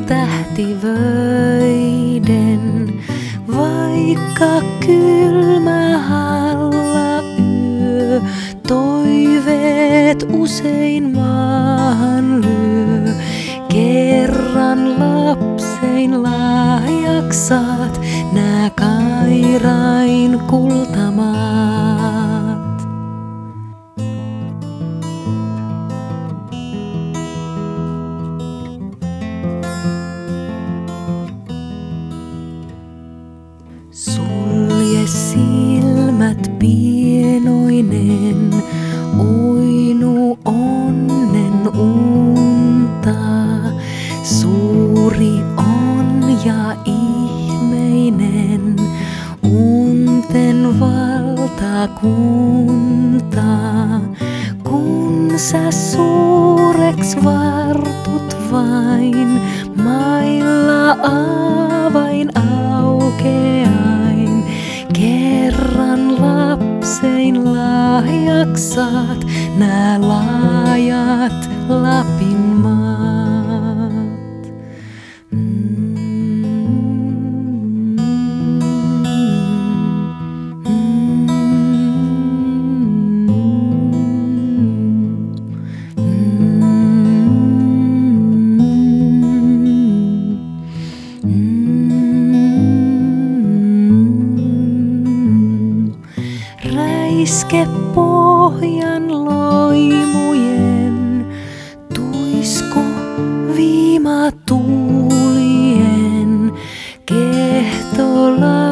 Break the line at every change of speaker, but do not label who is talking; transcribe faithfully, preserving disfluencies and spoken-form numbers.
tähtivöiden, vaikka kylmä halla yö, toiveet usein maahan lyö. Kerran lapsein lahjaksi saat nää Kairain kultamaat. Sulje silmät pienoinen, uinu onnen unta. Suuri on ja ihmeinen unten valtakunta. Kun sä suureks vartut vain, mailla avain aukeain. Kerran lapsein lahjaks saat nää laajat Lapin maat. Räiske pohjan loimujen, tuisku viimatuulien, kehtola